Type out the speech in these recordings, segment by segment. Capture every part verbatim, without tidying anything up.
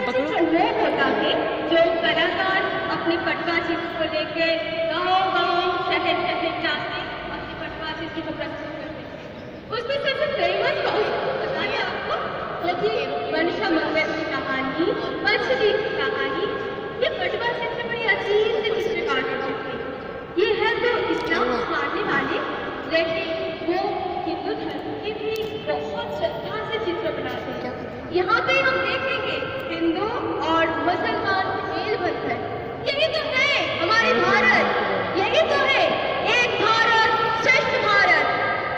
पकड़ो। लोग होता है जो कलाकार अपनी पटवा चित्र को लेके गाँव-गाँव, शहर-शहर जाके अपनी पटवा चित्र को प्रस्तुत करते हैं। उसमें सबसे फेमस कौन पता है आपको? वो थी मनसा मंगल की कहानी, मछली की कहानी। ये पटवा चित्र बड़ी अजीब से चित्रकार करते थे। ये है तो इस्लाम मानने वाले, लेकिन वो हिंदू धर्म की भी बहुत श्रद्धा से चित्र बनाते हैं। यहाँ पे हम देखेंगे हिंदू और मुसलमान मेल बंधन। यही तो है हमारे भारत, यही तो है एक भारत श्रेष्ठ भारत।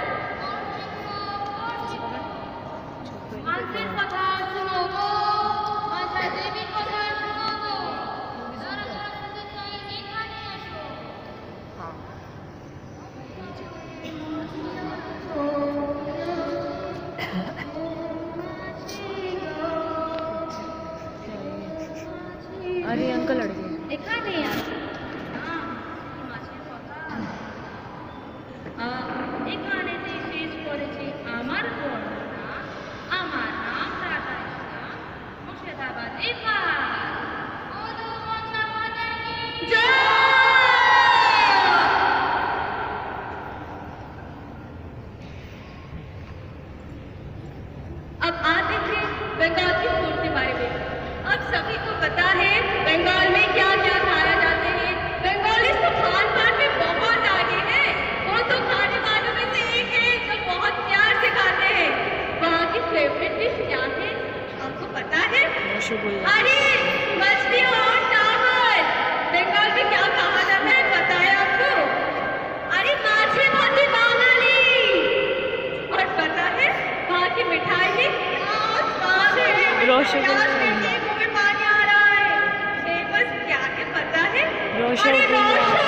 अरे अंकल लड़ गए। देखा नहीं यार। এখানে শেষ করেছে আমার বর্ণনা, আমার নাম রাধা ইসলাম, মুর্শিদাবাদ এপার। अब आते हैं बंगाल की फूड के बारे में। अब सभी को पता है बंगाल में क्या क्या खाया जाते हैं। बंगाली तो खान पान में बहुत आगे है। वो तो खाने वालों में से एक है जो बहुत प्यार से खाते हैं। वहाँ की फेवरेट डिश क्या है आपको पता है? अरे मछली और चावल। बंगाल में क्या कहा जाता है पता है आपको? अरे माछली भाती बांगाली। और पता है वहाँ की मिठाई में क्या स्वाद है? রসগোল্লা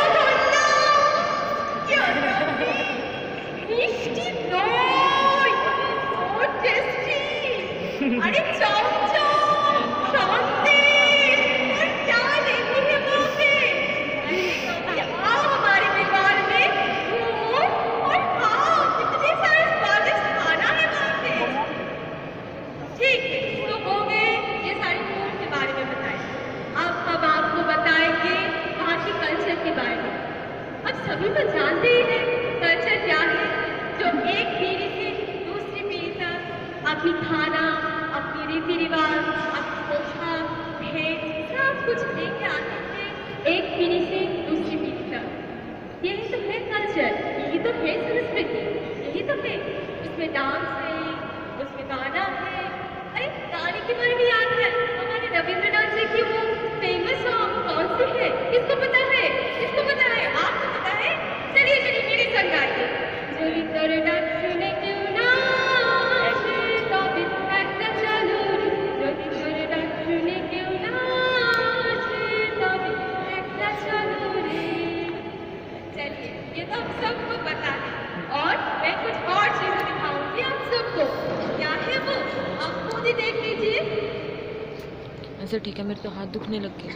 মিষ্টি দই so tasty अरे चमचम सौंदेश और क्या नहीं है वहाँ पे। अरे कभी आओ हमारे बंगाल में घूमो और खाओ, कितने सारे स्वादिष्ट खाना है वहाँ पे। ठीक है तो हो गए ये सारी फूड के बारे में बताएं। अब अब आपको बताएंगे वहाँ के कल्चर के बारे में। अब सभी तो जानते ही हैं कल्चर क्या है, जो एक पीढ़ी से दूसरी पीढ़ी तक अपनी खाना, अपनी रीति रिवाज, अपनी पोशाक, भेद सब कुछ लेके आते थे एक पीढ़ी से दूसरी पीढ़ी तक। यही तो है कल्चर, यही तो है संस्कृति, यही तो है। उसमें डांस है, उसमें गाना है। अरे गाने के बारे में याद है हमारे रविंद्रनाथ जी की वो फेमस सॉन्ग कौन सी है? किसको पता है? किसको पता है? आपको पता है? चलिए चलिए मेरे संग आइए। चली तर डांस सुने क्यों ना तभी একটা চলো রে, যদি তোর ডাক শুনে কেউ না আসে তবে একটা চলো রে। चलिए ये तो हम सबको पता है और मैं कुछ और चीजें दिखाऊंगी आप सबको। क्या है वो आप खुद ही देख लीजिए। ऐसे ठीक है, मेरे तो हाथ दुखने लग गए।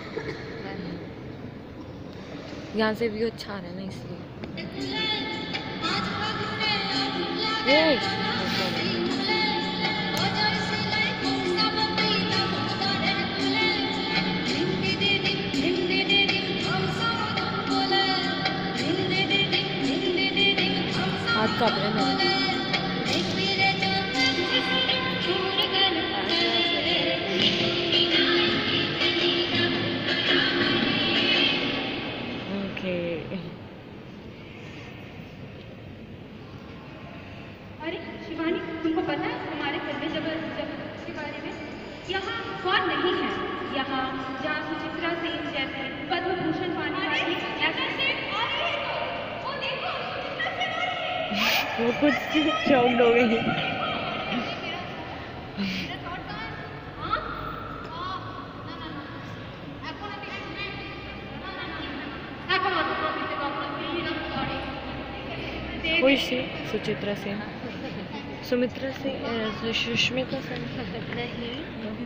यहाँ से व्यू अच्छा आ रहा है ना इसलिए। हाथ कांप रहे हैं। अरे शिवानी तुमको पता है हमारे कन्या जगत के बारे में? यहाँ कौन नहीं है, यहाँ जहाँ सुचित्रा सेन जैसे पद्म भूषण पाने वाली वो कुछ चौंक हो गई। कोई सी सुचित्रा सेन, सुमित्रा से सुष्मिता सेन नहीं।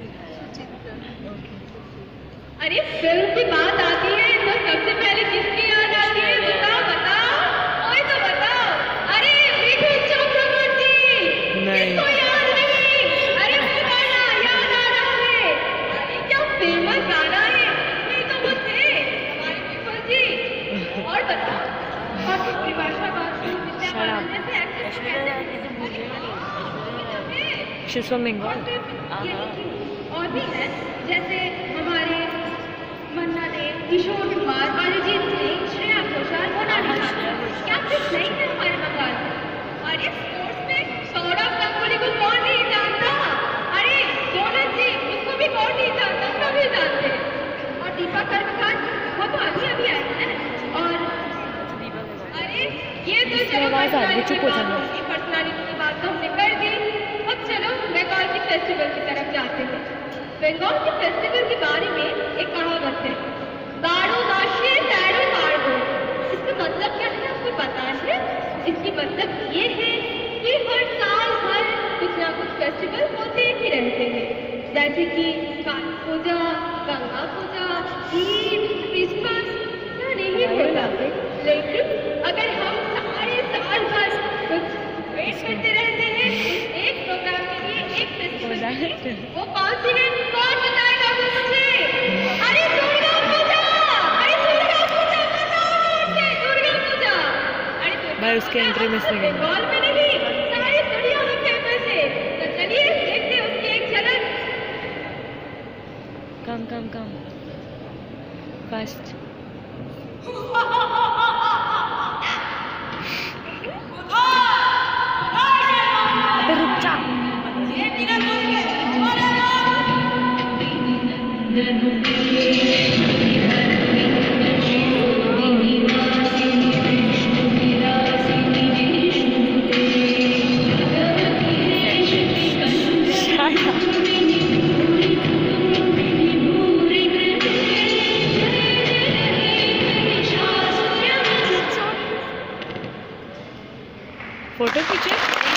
अरे फिल्म की बात आती है तो सबसे पहले किसकी याद आती है? बताओ बताओ, कोई तो बताओ। अरे मिथुन चक्रवर्ती, किसको याद नहीं? अरे वो गाना याद आ रहा है। अरे क्या She's from Bengal. ये नहीं, और भी है जैसे हमारे मन्ना दे, किशोर कुमार, अरिजीत सिंह, श्रेया घोषाल, मोनालिसा। क्या कुछ नहीं है हमारे बंगाल में? अरे स्पोर्ट्स में सौरभ गांगुली को कौन नहीं जानता? अरे गोविंद जी, उसको भी कौन नहीं जानता? सभी जानते हैं। और दीपा कर्मकार वो तो अभी अभी आई है। और अरे ये तो चलो आवाज आ रही है, चुप हो जाना। पर्सनालिटी की बात तो हमने कर दी। अब चलो बंगाल के फेस्टिवल की तरफ जाते हैं। बंगाल के फेस्टिवल के बारे में एक कहावत है, दारू दाशे दारू मारो। इसका मतलब क्या है आपको पता है? इसकी मतलब ये है कि हर साल हर कुछ ना कुछ फेस्टिवल होते ही रहते हैं, जैसे कि काली पूजा, गंगा पूजा, ईद, क्रिसमस। क्या नहीं होता? लेकिन अगर हम सारे साल भर कुछ वेट करते रहते हैं एक प्रोग्राम के लिए, एक फेस्टिवल के लिए, वो कौन सी है? कौन बताएगा मुझे? अरे दुर्गा पूजा! अरे दुर्गा पूजा बताओ मुझे, दुर्गा पूजा! अरे दुर्गा भाई उसके एंट्री मिस नहीं करना। बंगाल में नहीं, सारी दुनिया में फेमस है। तो चलिए देखते हैं उसकी एक झलक। Come come come fast. अबे रुक जा। फोटो खींचे।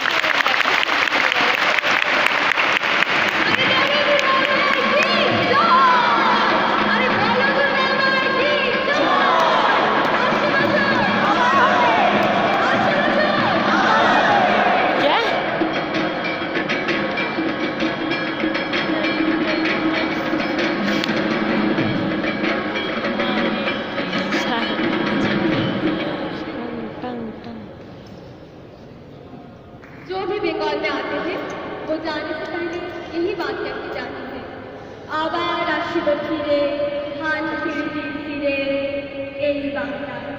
जो भी बंगाल में आते थे वो जाने से पहले यही बात कहती जाती है, आबार आशिब फिरे, हान फिर फिरे, यही बात